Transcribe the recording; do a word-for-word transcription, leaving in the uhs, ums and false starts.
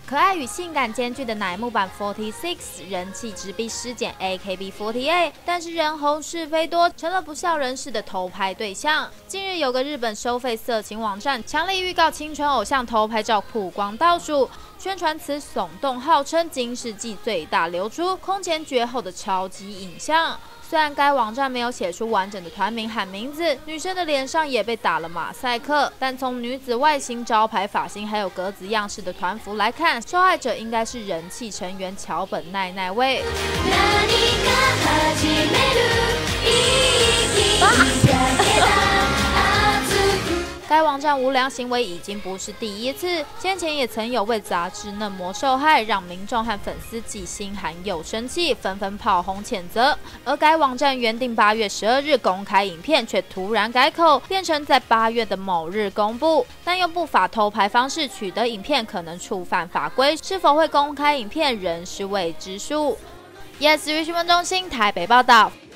可爱与性感兼具的乃木坂 四十六人气直逼尸检 A K B 四十八，但是人红是非多，成了不孝人士的偷拍对象。近日有个日本收费色情网站强力预告青春偶像偷拍照曝光倒数，宣传词耸动，号称今世纪最大流出空前绝后的超级影像。 虽然该网站没有写出完整的团名和名字，女生的脸上也被打了马赛克，但从女子外形、招牌发型还有格子样式的团服来看，受害者应该是人气成员桥本奈奈未。该网站无良行为已经不是第一次，先前也曾有为杂志嫩模受害，让民众和粉丝既心寒又生气，纷纷炮轰谴责。而该网站原定八月十二日公开影片，却突然改口，变成在八月的某日公布。但用不法偷拍方式取得影片，可能触犯法规，是否会公开影片仍是未知数。Yes， 新闻中心台北报道。